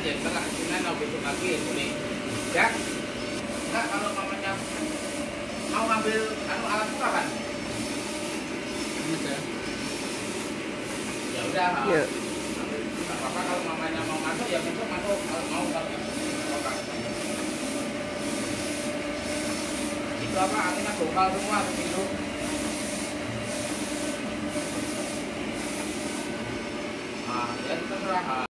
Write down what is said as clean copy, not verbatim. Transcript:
aja, enggak Senin mau besok lagi boleh. Ya. Enggak kalau mamanya mau ngambil alatmu kapan? Ya udah. Ya. Enggak apa-apa kalau mamanya mau masuk ya besok masuk kalau mau kalau apa. Itu apa anginnya bongkal semua begitu. Nah, ya terserah.